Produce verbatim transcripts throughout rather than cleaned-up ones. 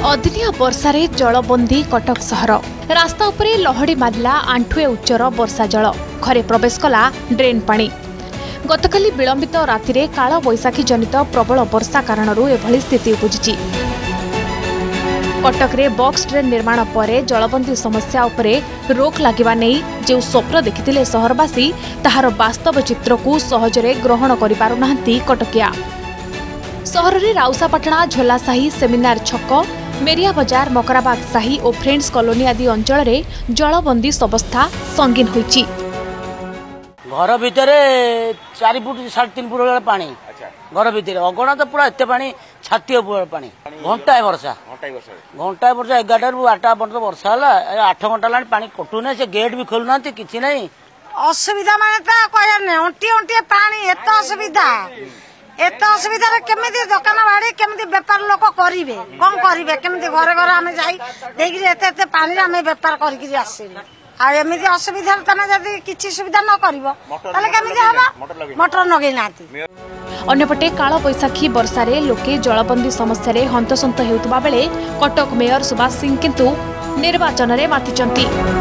अदिनिया वर्षारे जलबंदी कटक सहर रास्ता उपरे लहड़ी मारिला आंठुए उच्चर वर्षा जल घरे प्रवेश कला ड्रेन पानी। गतकाली विलंबित रातिरे काल बैशाखी जनित प्रबल वर्षा कारणरू एभली स्थिति उपजिछि। कटकरे बॉक्स ड्रेन निर्माण पर जलबंदी समस्या उपरे रोक लागिबा नै जे स्वप्न देखिथिले सहरवासी ताहार वास्तव चित्र को सहजरे ग्रहण करि पारु नाहंती कटकिया। सहर रे राउसापाटना झोलासाही सेमिनार छक मेरिया बजार मकराबाग साही और फ्रेंड्स कॉलोनी आदि अंचल रे जलबंदी अवस्था संगीन होईछि। घर भितर चार फुट साढ़े तीन फुट पानी घर भितर अगणा तो पूरा एत पानी छाती पानी घंटाए वर्षा घंटाए वर्षा एगारटा रु आठटा पर्यटन वर्षा है आठ घंटा ला पानी कटुना से गेट भी खोलुना कि नहीं असुविधा माने कहने अंटी अंटी पानी एत असुविधा एत असुविधा केमी दुकान बाड़ी केमी बेपार लोक करेंगे कौन करेंगे केमी घरे घरे आम जाते पानी आम बेपार कर आमती असुविधा तुम जब किसी सुविधा न कर मोटर लगे ना। अन्यपटे काल बैशाखी वर्षारे लोके जलबंदी समस्या हंतसंत हेउतबा बेले कटक मेयर सुभाष सिंह किंतु निर्वाचन में मातिचंती।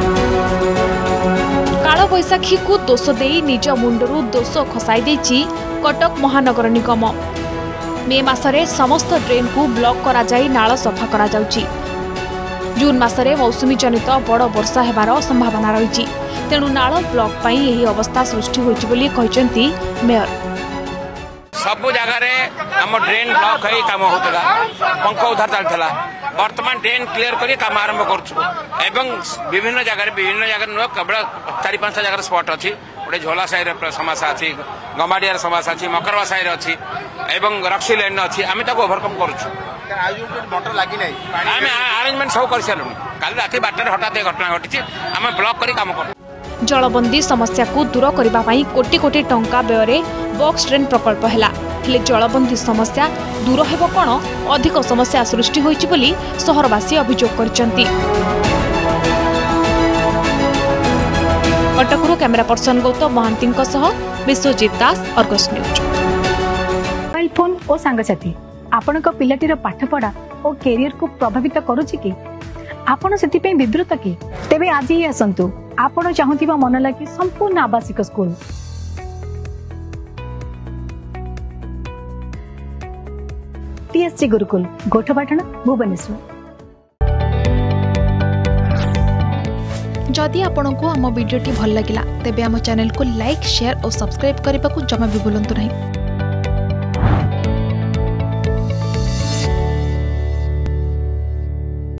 काल बैशाखी को दोष देई निज मुंडरू दोष खसाई देछि कटक महानगर निगम। मे मासरे समस्त ड्रेन को ब्लॉक करा जाई नाଳ सफा करा जाउछि। जून मासरे मौसुमी जनित बड़ वर्षा हेबार संभावना रही तेणु नाଳ ब्लॉक पई एही अवस्था सृष्टि होइछि बोली कहिसंती मेयर। सब जगह आम ड्रेन ब्लॉक है काम होता पंख उधार चलता बर्तमान ड्रेन क्लीयर कर काम आरंभ कर विभिन्न जगह विभिन्न जगह नुह केवल चार पांच जगह स्पट अच्छी गोटे झोला साई समस्या अच्छी गमाडियार समस्या अच्छी मकरवा साई अच्छी रक्सी लाइन अच्छी आम ओभरकम करुँ आरेंजमेंट सब कर सारूँ काली रात बारटार हठात घटना घटी आम ब्लॉक कर काम कर। जलबंदी समस्या को दूर करबा पई कोटी कोटी टंका व्यय बॉक्स ड्रेन प्रकल्प हैला हेले जलबंदी समस्या दूर हेबो कोन अधिक समस्या सृष्टि होइछि बोली सहरवासी अभियोग करचंती। कटकरू कैमरा पर्सन गौतम महांती सह Biswajit Das Argus news. Mobile phone और सांगसाथी आपण पिलाटीर पाठपढ़ा और कैरियर को प्रभावित करुछि कि आपण सेति विब्रत कि तेबे आज ही आसंतु आपण चाहुथिबा मन लागी संपूर्ण आवासिक स्कूल टीएससी गुरुकुल गोठपाटण भुवनेश्वर। जदि आपंक आम भिडी भल लगा तेब आम चैनल को लाइक शेयर और सब्सक्राइब करने को जमा भी भूलु नहीं।